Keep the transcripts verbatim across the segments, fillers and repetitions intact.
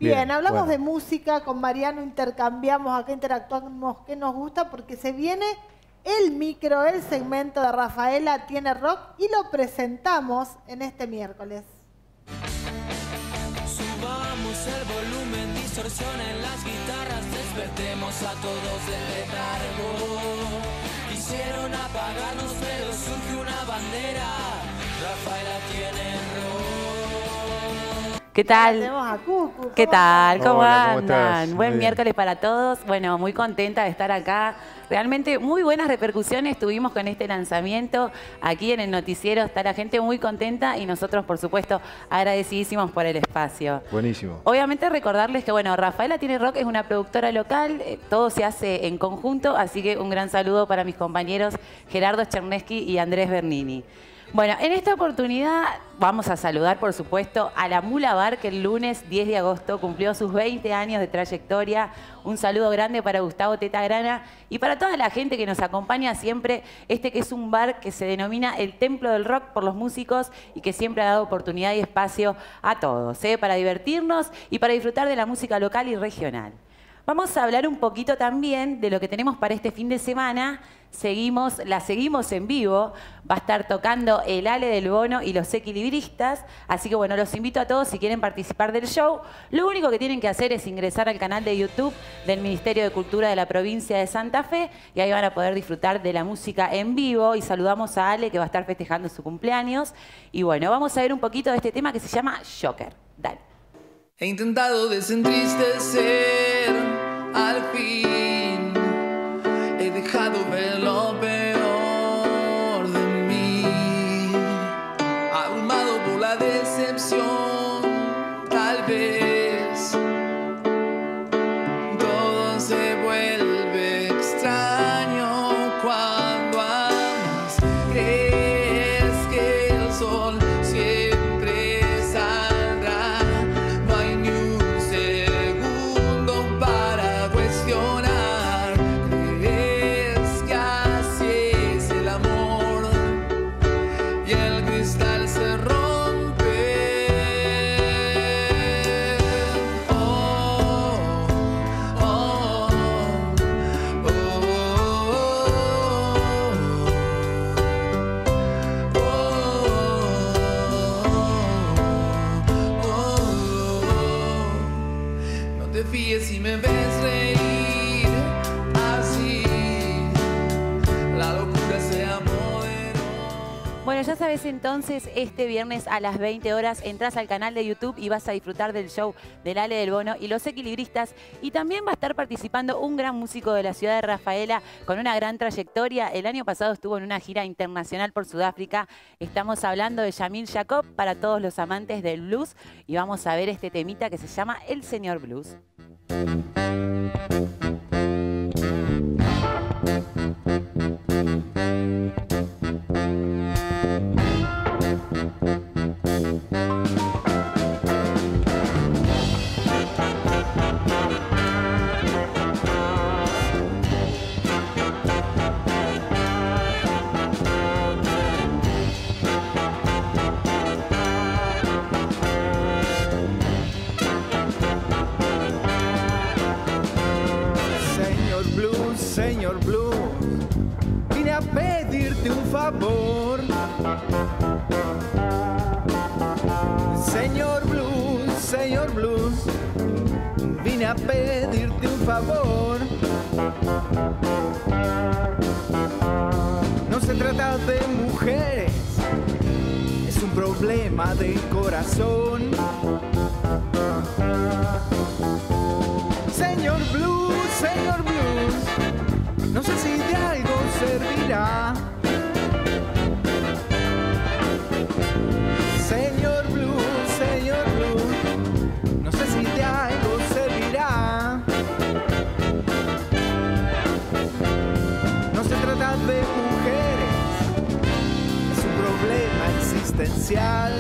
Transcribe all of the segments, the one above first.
Bien, Bien hablamos bueno. de música, con Mariano intercambiamos, acá interactuamos qué nos gusta, porque se viene el micro, el segmento de Rafaela Tiene Rock y lo presentamos en este miércoles. Subamos el volumen, distorsionen las guitarras, despertemos a todos del letargo. Quisieron apagarnos, pero surge una bandera. Rafaela tiene rock. ¿Qué tal? Tenemos a Cucu. ¿Qué tal? ¿Cómo Hola, ¿cómo andan? estás? Buen Muy bien. miércoles para todos. Bueno, muy contenta de estar acá. Realmente muy buenas repercusiones tuvimos con este lanzamiento. Aquí en el noticiero está la gente muy contenta y nosotros, por supuesto, agradecidísimos por el espacio. Buenísimo. Obviamente recordarles que, bueno, Rafaela Tiene Rock es una productora local, eh, todo se hace en conjunto, así que un gran saludo para mis compañeros Gerardo Chernesky y Andrés Bernini. Bueno, en esta oportunidad vamos a saludar, por supuesto, a la Mula Bar, que el lunes diez de agosto cumplió sus veinte años de trayectoria. Un saludo grande para Gustavo Tetagrana y para toda la gente que nos acompaña siempre. Este que es un bar que se denomina el Templo del Rock por los músicos y que siempre ha dado oportunidad y espacio a todos, ¿eh? Para divertirnos y para disfrutar de la música local y regional. Vamos a hablar un poquito también de lo que tenemos para este fin de semana. Seguimos, la seguimos en vivo. Va a estar tocando el Ale del Bono y los Equilibristas. Así que bueno, los invito a todos si quieren participar del show. Lo único que tienen que hacer es ingresar al canal de YouTube del Ministerio de Cultura de la provincia de Santa Fe y ahí van a poder disfrutar de la música en vivo. Y saludamos a Ale, que va a estar festejando su cumpleaños. Y bueno, vamos a ver un poquito de este tema que se llama Joker. Dale. He intentado desentristecer al fin. He dejado ver lo peor de mí. Abrumado por la decepción, tal vez todo se vuelve extraño cuando amas. Crees que el sol siempre saldrá. No hay ni un segundo para cuestionar. Crees que así es el amor y el cristal se rompe. Oh, oh, oh, oh. No te fíes si me ves reír así. La locura se apoderó. Bueno, ya sabes entonces, este viernes a las veinte horas entras al canal de YouTube y vas a disfrutar del show del Ale del Bono y los Equilibristas. Y también va a estar participando un gran músico de la ciudad de Rafaela con una gran trayectoria. El año pasado estuvo en una gira internacional por Sudáfrica. Estamos hablando de Yamil Jacob para todos los amantes del blues. Y vamos a ver este temita que se llama El Señor Blues. Señor Blues, señor Blues, vine a pedirte un favor. Señor Blues, señor Blues, vine a pedirte un favor. No se trata de mujeres, es un problema del corazón. Señor Blues, señor Blues, no sé si de algo servirá. Señor Blues, señor Blues, no sé si de algo servirá. No se trata de mujeres, es un problema existencial.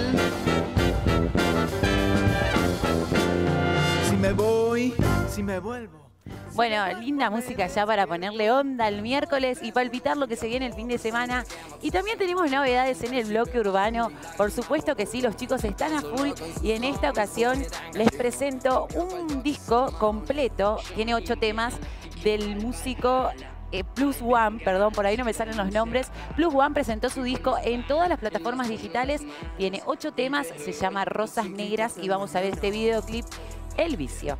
Si me voy, si me vuelvo. Bueno, linda música ya para ponerle onda el miércoles y palpitar lo que se viene el fin de semana. Y también tenemos novedades en el bloque urbano. Por supuesto que sí, los chicos están a full y en esta ocasión les presento un disco completo. Tiene ocho temas del músico eh, Plus One, perdón, por ahí no me salen los nombres. Plus One presentó su disco en todas las plataformas digitales. Tiene ocho temas, se llama Rosas Negras y vamos a ver este videoclip, El Vicio.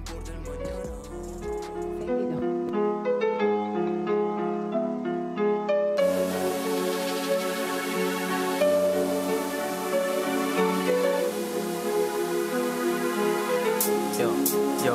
Yo, yo.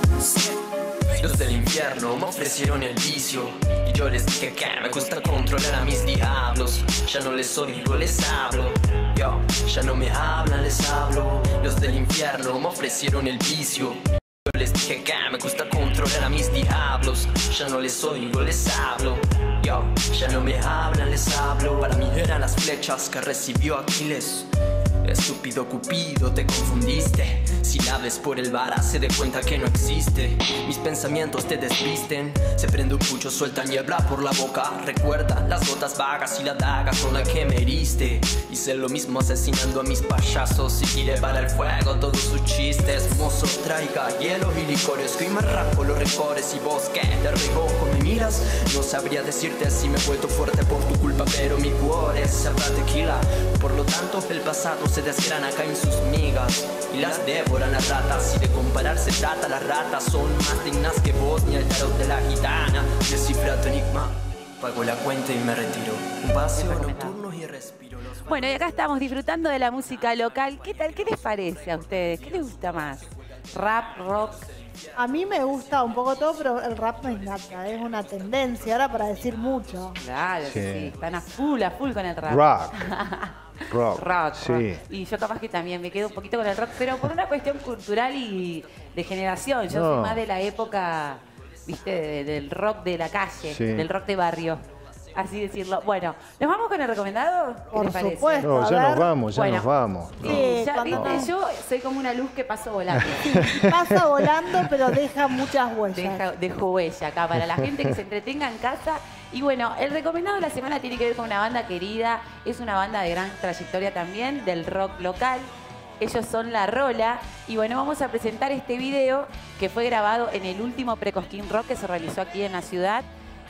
Los del infierno me ofrecieron el vicio y yo les dije que me gusta controlar a mis diablos. Ya no les oigo, les hablo. Yo, ya no me hablan, les hablo. Los del infierno me ofrecieron el vicio. Yo les dije que me gusta controlar a mis diablos. Ya no les oigo, les hablo. Yo, ya no me hablan, les hablo. Para mí eran las flechas que recibió Aquiles. Estúpido Cupido, te confundiste. Si la ves por el vara, se dé cuenta que no existe. Mis pensamientos te desvisten. Se prende un pucho, suelta niebla por la boca. Recuerda, las gotas vagas y la daga son la que me heriste. Hice lo mismo asesinando a mis payasos y tiré para el fuego todos sus chistes. Mozo, traiga hielo y licores, que hoy me arranco los rencores. Y vos, que de reojo me miras, no sabría decirte si me he vuelto fuerte por tu culpa, pero mi cuore sabrá tequila. Por lo tanto, el pasado se desgrana acá en sus migas y las devoran las ratas. Si de comparar se trata, las ratas son más dignas que vos ni el tarot de la gitana. Descifra tu enigma, pago la cuenta y me retiro. Un paseo nocturno y respiro los... Bueno, y acá estamos disfrutando de la música local. ¿Qué tal? ¿Qué les parece a ustedes? ¿Qué les gusta más? ¿Rap, rock? A mí me gusta un poco todo, pero el rap me encanta. Es una tendencia ahora para decir mucho. Claro que sí. Sí. Están a full, a full con el rap. Rock. Rock. Rock, Sí. rock. Y yo capaz que también me quedo un poquito con el rock, pero por una cuestión cultural y de generación. Yo No. soy más de la época, viste, de- del rock de la calle, Sí. del rock de barrio. Así decirlo. Bueno, ¿nos vamos con el recomendado? ¿Qué Por les parece? supuesto. No, A ya ver. nos vamos, ya Bueno. nos vamos. Sí, Sí, ya, cuando viste, no- yo soy como una luz que paso volando. Pasa volando, pero deja muchas huellas. Deja, dejo huella acá para la gente que se entretenga en casa. Y bueno, el recomendado de la semana tiene que ver con una banda querida. Es una banda de gran trayectoria también, del rock local. Ellos son La Rola. Y bueno, vamos a presentar este video que fue grabado en el último Precosquín Rock que se realizó aquí en la ciudad.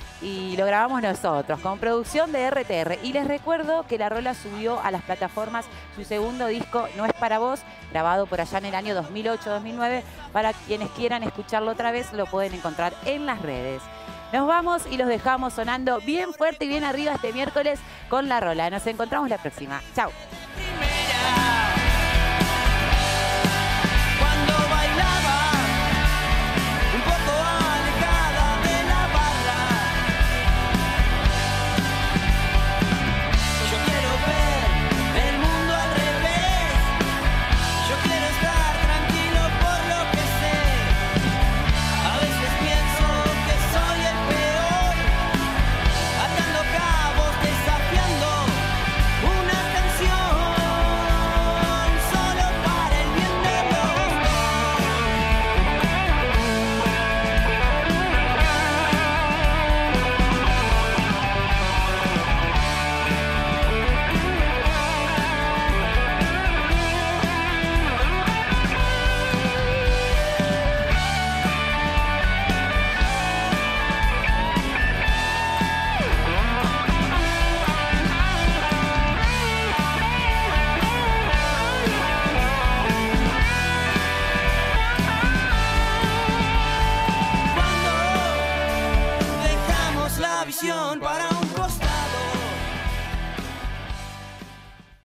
Y lo grabamos nosotros, con producción de R T R. Y les recuerdo que La Rola subió a las plataformas su segundo disco, No es para vos, grabado por allá en el año dos mil ocho dos mil nueve. Para quienes quieran escucharlo otra vez, lo pueden encontrar en las redes. Nos vamos y los dejamos sonando bien fuerte y bien arriba este miércoles con La Rola. Nos encontramos la próxima. Chau. Cuando bailaba un poco alejada de la barra, yo quiero ver el mundo al revés. Yo quiero estar tranquilo por lo que sé. A veces pienso que soy el peor, atando cabos, desafiando una canción solo para el bien de los dos. Cuando dejamos la visión para